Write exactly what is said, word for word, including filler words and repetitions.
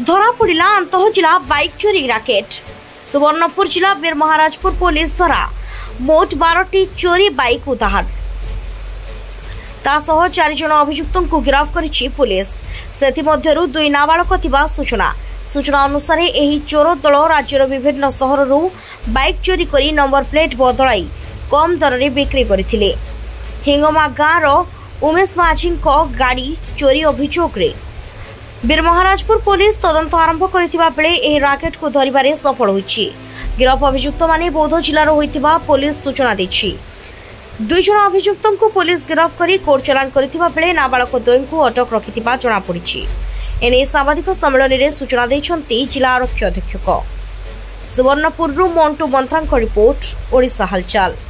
धरा पड़ा अंतः जिला बाइक चोरी राकेट। सुवर्णपुर जिला वीर महाराजपुर पुलिस द्वारा मोट बारटी चोरी बाइक उद्धार तासह चार जन अभियुक्तों को गिरफ्त करिछि पुलिस। सेथिमध्यरु दुई नाबालक थिबा सूचना सूचना अनुसार एही चोर दल राज्यर विभिन्न सहररू बाइक चोरी करी नंबर प्लेट बदलाई कम दर रे बिक्री करथिले। हिंगमा गाँव उमेश माझी गाड़ी चोरी अभियोग रे वीर महाराजपुर पुलिस तदंत आरंभ करथिबा बेले एही राकेट को धरिबारे सफल होइछि। गिरफ अभियुक्त माने बौद्ध जिल्लार होइतिबा पुलिस सूचना दैछि। दुई जन अभियुक्तों को पुलिस गिरफ्त करी कोर्ट चालान करथिबा बेले नाबालक द्वयं को अटक रखिथिबा जणा पड़िछि। एने साम्बादिक सम्मेलन में सूचना दैछन्ति जिला आरक्षी अधीक्षक। सुवर्णपुर मंटू मंत्रांक रिपोर्ट ओडिशा हालचाल।